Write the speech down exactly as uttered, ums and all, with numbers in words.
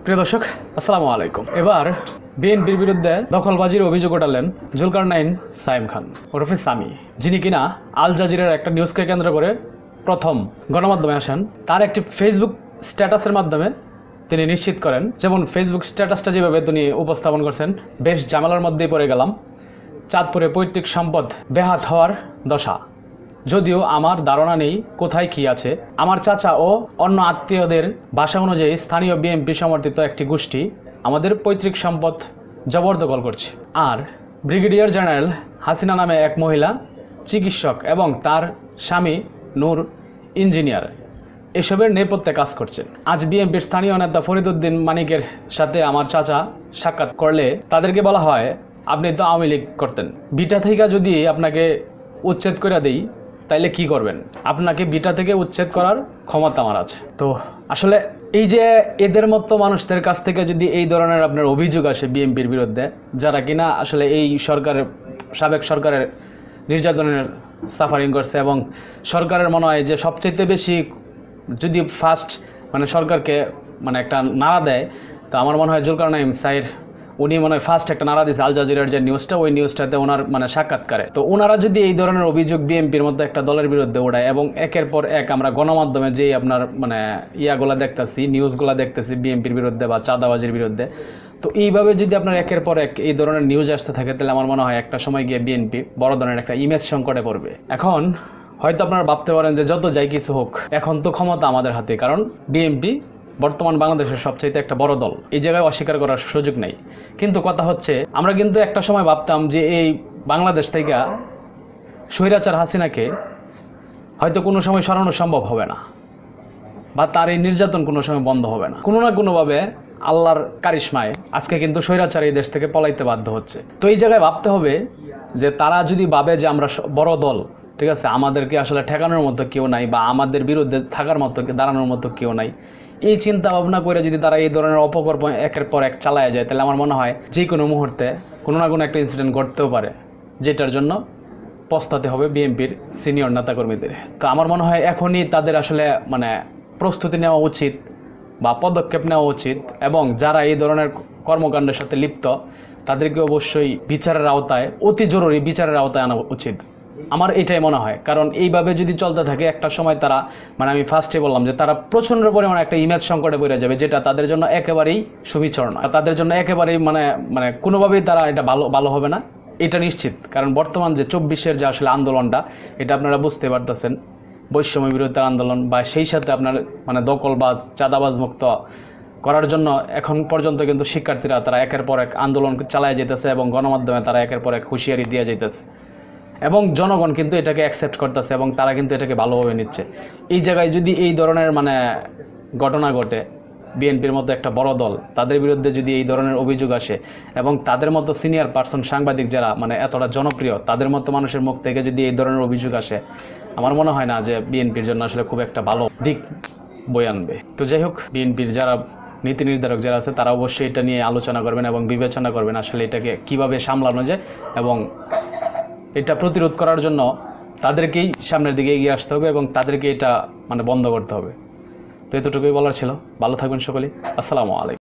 প্রিয় দর্শক, আসসালামু আলাইকুম। এবার বিএনপির বিরুদ্ধে দখলবাজির অভিযোগ ওঠালেন জুলকারনাইন সাইম খান ওরফে সামি, যিনি কিনা আল জাজিরার একটা নিউজকে কেন্দ্র করে প্রথম গণমাধ্যমে আসেন। তার একটি ফেসবুক স্ট্যাটাসের মাধ্যমে তিনি নিশ্চিত করেন, যেমন ফেসবুক স্ট্যাটাসটা যেভাবে তিনি উপস্থাপন করছেন, বেশ ঝামেলার মধ্যেই পড়ে গেলাম, চাঁদপুরে পৈতৃক সম্পদ বেহাত হওয়ার দশা, যদিও আমার ধারণা নেই কোথায় কি আছে। আমার চাচা ও অন্য আত্মীয়দের ভাষা অনুযায়ী স্থানীয় বিএনপি সমর্থিত একটি গোষ্ঠী আমাদের পৈতৃক সম্পদ জবরদখল করছে। আর ব্রিগেডিয়ার জেনারেল হাসিনা নামে এক মহিলা চিকিৎসক এবং তার স্বামী নূর ইঞ্জিনিয়ার এসবের নেপথ্যে কাজ করছেন। আজ বিএনপির স্থানীয় নেতা ফরিদ উদ্দিন মানিকের সাথে আমার চাচা সাক্ষাৎ করলে তাদেরকে বলা হয়, আপনি তো আওয়ামী লীগ করতেন, বিটা থেকে যদি আপনাকে উচ্ছেদ করে দেই তাইলে কি করবেন? আপনাকে বিটা থেকে উচ্ছেদ করার ক্ষমতা আমার আছে। তো আসলে এই যে এদের মতো মানুষদের কাছ থেকে যদি এই ধরনের আপনার অভিযোগ আসে বিএনপির বিরুদ্ধে, যারা কিনা আসলে এই সরকারের সাবেক সরকারের নির্যাতনের সাফারিং করছে এবং সরকারের মনে হয় যে সবচেয়ে বেশি যদি ফার্স্ট মানে সরকারকে মানে একটা নাড়া দেয়, তো আমার মনে হয় জুলকারনাইন সাইর উনি মনে হয় ফার্স্ট একটা নাড়া দিয়েছে আল জাজিরার যে নিউজটা, ওই নিউজটাতে ওনার মানে সাক্ষাৎকারে। তো ওনারা যদি এই ধরনের অভিযোগ বিএনপির মধ্যে একটা দলের বিরুদ্ধে ওঠায় এবং একের পর এক আমরা গণমাধ্যমে যেই আপনার মানে ইয়াগুলা দেখতেছি, নিউজগুলা দেখতেছি বিএনপির বিরুদ্ধে বা চাঁদাবাজির বিরুদ্ধে, তো এইভাবে যদি আপনার একের পর এক এই ধরনের নিউজ আসতে থাকে, তাহলে আমার মনে হয় একটা সময় গিয়ে বিএনপি বড় ধরনের একটা ইমেজ সংকটে পড়বে। এখন হয়তো আপনারা ভাবতে পারেন যে যত যাই কিছু হোক, এখন তো ক্ষমতা আমাদের হাতে, কারণ বিএনপি বর্তমান বাংলাদেশের সবচাইতে একটা বড় দল, এই জায়গায় অস্বীকার করার সুযোগ নেই। কিন্তু কথা হচ্ছে, আমরা কিন্তু একটা সময় ভাবতাম যে এই বাংলাদেশ থেকে স্বৈরাচার হাসিনাকে হয়তো কোনো সময় সরানো সম্ভব হবে না, বা তার এই নির্যাতন কোনো সময় বন্ধ হবে না। কোনো না কোনোভাবে আল্লাহর কারিশমায় আজকে কিন্তু স্বৈরাচার এই দেশ থেকে পলাইতে বাধ্য হচ্ছে। তো এই জায়গায় ভাবতে হবে যে তারা যদি ভাবে যে আমরা বড় দল, ঠিক আছে, আমাদেরকে আসলে ঠেকানোর মতো কেউ নাই বা আমাদের বিরুদ্ধে থাকার মতো দাঁড়ানোর মতো কেউ নাই, এই চিন্তা ভাবনা করে যদি তারা এই ধরনের অপকর্ম একের পর এক চালায় যায়, তাহলে আমার মনে হয় যে কোনো মুহূর্তে কোনো না কোনো একটা ইনসিডেন্ট ঘটতেও পারে, যেটার জন্য পস্তাতে হবে বিএনপির সিনিয়র নেতাকর্মীদের। তো আমার মনে হয় এখনই তাদের আসলে মানে প্রস্তুতি নেওয়া উচিত বা পদক্ষেপ নেওয়া উচিত, এবং যারা এই ধরনের কর্মকাণ্ডের সাথে লিপ্ত তাদেরকে অবশ্যই বিচারের আওতায়, অতি জরুরি বিচারের আওতায় আনা উচিত, আমার এটাই মনে হয়। কারণ এইভাবে যদি চলতে থাকে, একটা সময় তারা মানে আমি ফার্স্টে বললাম যে তারা প্রচণ্ড পরিমাণে একটা ইমেজ সংকটে পড়ে যাবে, যেটা তাদের জন্য একেবারেই সুবিচার নয়, তাদের জন্য একেবারেই মানে মানে কোনোভাবেই তারা এটা ভালো ভালো হবে না, এটা নিশ্চিত। কারণ বর্তমান যে চব্বিশের যে আসলে আন্দোলনটা, এটা আপনারা বুঝতে পারতেছেন, বৈষম্য বিরোধী আন্দোলন, বা সেই সাথে আপনার মানে দখলবাজ চাঁদাবাজ মুক্ত করার জন্য এখন পর্যন্ত কিন্তু শিক্ষার্থীরা তারা একের পর এক আন্দোলন চালায় যেতেছে এবং গণমাধ্যমে তারা একের পর এক হুঁশিয়ারি দিয়ে যেতেছে, এবং জনগণ কিন্তু এটাকে অ্যাকসেপ্ট করতেছে এবং তারা কিন্তু এটাকে ভালোভাবে নিচ্ছে। এই জায়গায় যদি এই ধরনের মানে ঘটনা ঘটে, বিএনপির মতো একটা বড় দল, তাদের বিরুদ্ধে যদি এই ধরনের অভিযোগ আসে এবং তাদের মতো সিনিয়র পার্সন সাংবাদিক যারা মানে এতটা জনপ্রিয়, তাদের মতো মানুষের মুখ থেকে যদি এই ধরনের অভিযোগ আসে, আমার মনে হয় না যে বিএনপির জন্য আসলে খুব একটা ভালো দিক বয়ে আনবে। তো যাই হোক, বিএনপির যারা নীতি নির্ধারক যারা আছে তারা অবশ্যই এটা নিয়ে আলোচনা করবেন এবং বিবেচনা করবেন আসলে এটাকে কিভাবে সামলানো যায়, এবং এটা প্রতিরোধ করার জন্য তাদেরকেই সামনের দিকে এগিয়ে আসতে হবে এবং তাদেরকে এটা মানে বন্ধ করতে হবে। তো এতটুকুই বলার ছিল। ভালো থাকবেন সকলেই। আসসালামু আলাইকুম।